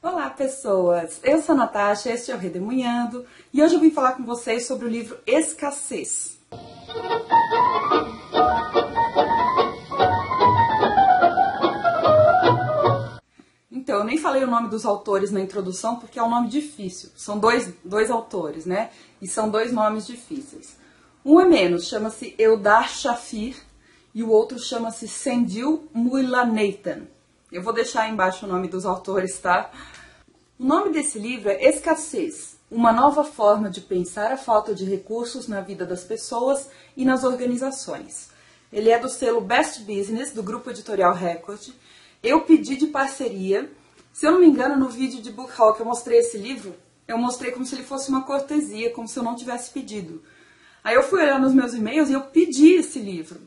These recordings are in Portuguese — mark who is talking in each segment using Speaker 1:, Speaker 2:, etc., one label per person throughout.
Speaker 1: Olá, pessoas! Eu sou a Natasha, este é o Redemoinhando e hoje eu vim falar com vocês sobre o livro Escassez. Então, eu nem falei o nome dos autores na introdução porque é um nome difícil. São dois autores, né? E são dois nomes difíceis. Um é menos, chama-se Eldar Shafir e o outro chama-se Sendil Muylaneytan. Eu vou deixar aí embaixo o nome dos autores, tá? O nome desse livro é Escassez, uma nova forma de pensar a falta de recursos na vida das pessoas e nas organizações. Ele é do selo Best Business, do grupo editorial Record. Eu pedi de parceria. Se eu não me engano, no vídeo de Book Haul que eu mostrei esse livro, eu mostrei como se ele fosse uma cortesia, como se eu não tivesse pedido. Aí eu fui olhar nos meus e-mails e eu pedi esse livro.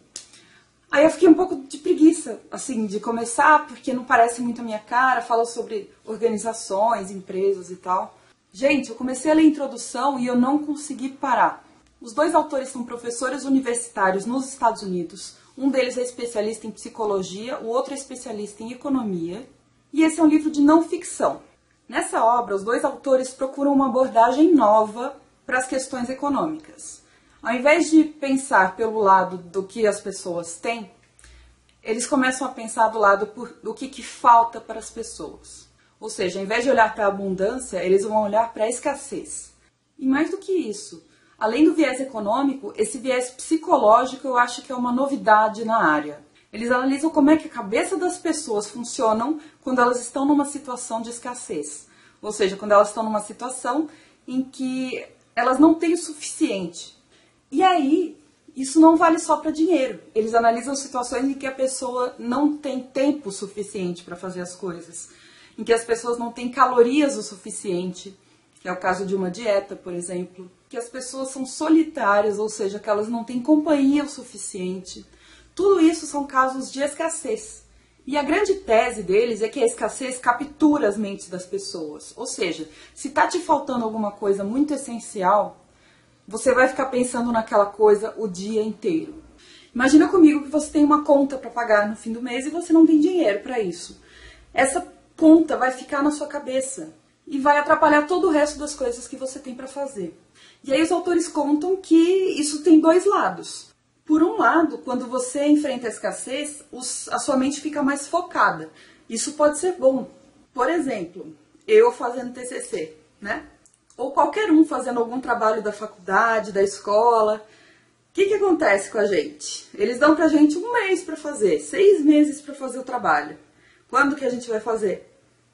Speaker 1: Aí eu fiquei um pouco de preguiça, assim, de começar, porque não parece muito a minha cara, fala sobre organizações, empresas e tal. Gente, eu comecei a ler a introdução e eu não consegui parar. Os dois autores são professores universitários nos Estados Unidos. Um deles é especialista em psicologia, o outro é especialista em economia. E esse é um livro de não ficção. Nessa obra, os dois autores procuram uma abordagem nova para as questões econômicas. Ao invés de pensar pelo lado do que as pessoas têm, eles começam a pensar do lado do que falta para as pessoas. Ou seja, ao invés de olhar para a abundância, eles vão olhar para a escassez. E mais do que isso, além do viés econômico, esse viés psicológico eu acho que é uma novidade na área. Eles analisam como é que a cabeça das pessoas funcionam quando elas estão numa situação de escassez. Ou seja, quando elas estão numa situação em que elas não têm o suficiente. E aí, isso não vale só para dinheiro. Eles analisam situações em que a pessoa não tem tempo suficiente para fazer as coisas, em que as pessoas não têm calorias o suficiente, que é o caso de uma dieta, por exemplo, que as pessoas são solitárias, ou seja, que elas não têm companhia o suficiente. Tudo isso são casos de escassez. E a grande tese deles é que a escassez captura as mentes das pessoas. Ou seja, se está te faltando alguma coisa muito essencial, você vai ficar pensando naquela coisa o dia inteiro. Imagina comigo que você tem uma conta para pagar no fim do mês e você não tem dinheiro para isso. Essa conta vai ficar na sua cabeça e vai atrapalhar todo o resto das coisas que você tem para fazer. E aí os autores contam que isso tem dois lados. Por um lado, quando você enfrenta a escassez, a sua mente fica mais focada. Isso pode ser bom. Por exemplo, eu fazendo TCC, né? Ou qualquer um fazendo algum trabalho da faculdade, da escola. O que acontece com a gente? Eles dão pra gente um mês para fazer, 6 meses para fazer o trabalho. Quando que a gente vai fazer?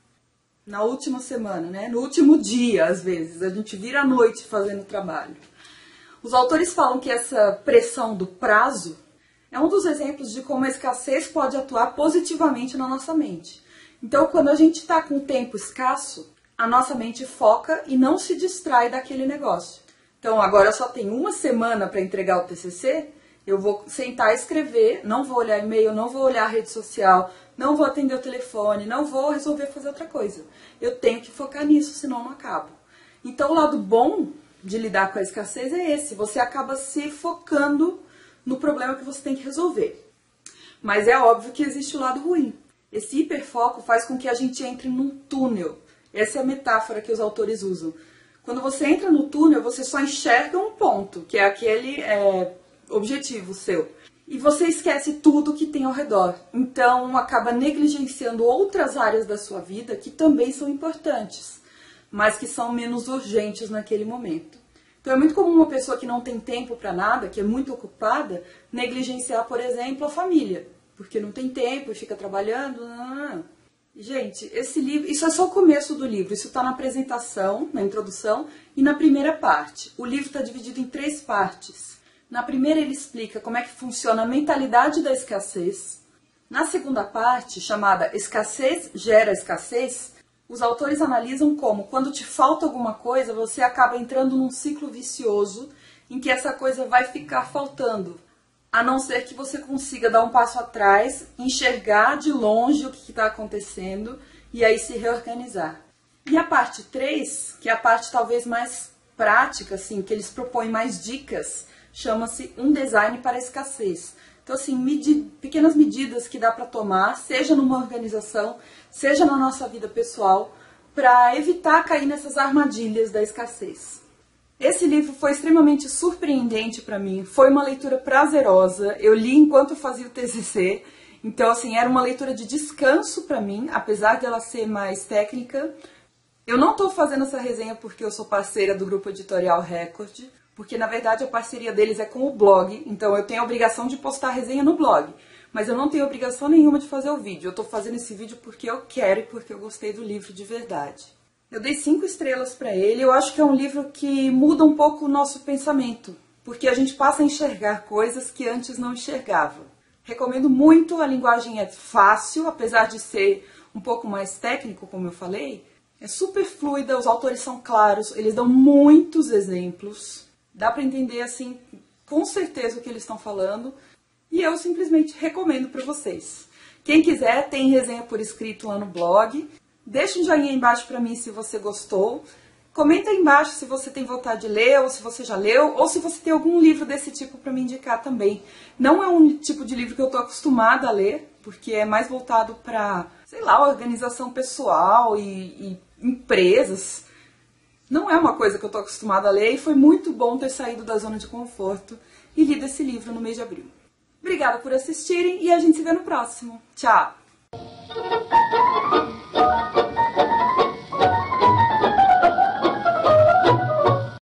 Speaker 1: Na última semana, né? No último dia, às vezes. A gente vira à noite fazendo o trabalho. Os autores falam que essa pressão do prazo é um dos exemplos de como a escassez pode atuar positivamente na nossa mente. Então, quando a gente está com o tempo escasso, a nossa mente foca e não se distrai daquele negócio. Então, agora eu só tenho uma semana para entregar o TCC, eu vou sentar e escrever, não vou olhar e-mail, não vou olhar a rede social, não vou atender o telefone, não vou resolver fazer outra coisa. Eu tenho que focar nisso, senão eu não acabo. Então, o lado bom de lidar com a escassez é esse, você acaba se focando no problema que você tem que resolver. Mas é óbvio que existe o lado ruim. Esse hiperfoco faz com que a gente entre num túnel. Essa é a metáfora que os autores usam. Quando você entra no túnel, você só enxerga um ponto, que é aquele objetivo seu. E você esquece tudo que tem ao redor. Então, acaba negligenciando outras áreas da sua vida que também são importantes, mas que são menos urgentes naquele momento. Então, é muito comum uma pessoa que não tem tempo para nada, que é muito ocupada, negligenciar, por exemplo, a família. Porque não tem tempo e fica trabalhando. Gente, esse livro, isso é só o começo do livro, isso está na apresentação, na introdução e na primeira parte. O livro está dividido em 3 partes. Na primeira ele explica como é que funciona a mentalidade da escassez. Na segunda parte, chamada Escassez gera escassez, os autores analisam como, quando te falta alguma coisa, você acaba entrando num ciclo vicioso em que essa coisa vai ficar faltando. A não ser que você consiga dar um passo atrás, enxergar de longe o que está acontecendo e aí se reorganizar. E a parte 3, que é a parte talvez mais prática, assim, que eles propõem mais dicas, chama-se Um Design para a Escassez. Então, assim, pequenas medidas que dá para tomar, seja numa organização, seja na nossa vida pessoal, para evitar cair nessas armadilhas da escassez. Esse livro foi extremamente surpreendente para mim, foi uma leitura prazerosa, eu li enquanto fazia o TCC, então assim, era uma leitura de descanso para mim, apesar dela ser mais técnica. Eu não estou fazendo essa resenha porque eu sou parceira do Grupo Editorial Record, porque na verdade a parceria deles é com o blog, então eu tenho a obrigação de postar a resenha no blog, mas eu não tenho obrigação nenhuma de fazer o vídeo, eu estou fazendo esse vídeo porque eu quero e porque eu gostei do livro de verdade. Eu dei 5 estrelas para ele, eu acho que é um livro que muda um pouco o nosso pensamento, porque a gente passa a enxergar coisas que antes não enxergava. Recomendo muito, a linguagem é fácil, apesar de ser um pouco mais técnico, como eu falei, é super fluida, os autores são claros, eles dão muitos exemplos, dá para entender assim, com certeza o que eles estão falando, e eu simplesmente recomendo para vocês. Quem quiser, tem resenha por escrito lá no blog. Deixa um joinha aí embaixo pra mim se você gostou. Comenta aí embaixo se você tem vontade de ler, ou se você já leu, ou se você tem algum livro desse tipo pra me indicar também. Não é um tipo de livro que eu tô acostumada a ler, porque é mais voltado pra, sei lá, organização pessoal e empresas. Não é uma coisa que eu tô acostumada a ler e foi muito bom ter saído da zona de conforto e lido esse livro no mês de abril. Obrigada por assistirem e a gente se vê no próximo. Tchau!